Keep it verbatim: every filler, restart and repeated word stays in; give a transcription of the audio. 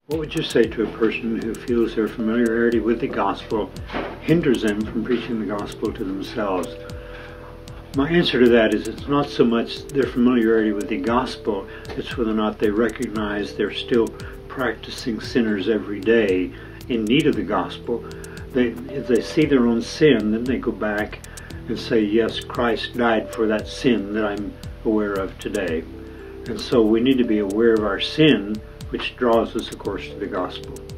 What would you say to a person who feels their familiarity with the gospel hinders them from preaching the gospel to themselves? My answer to that is it's not so much their familiarity with the gospel, it's whether or not they recognize they're still practicing sinners every day in need of the gospel. They, if they see their own sin, then they go back and say, yes, Christ died for that sin that I'm aware of today. And so we need to be aware of our sin, which draws us, of course, to the gospel.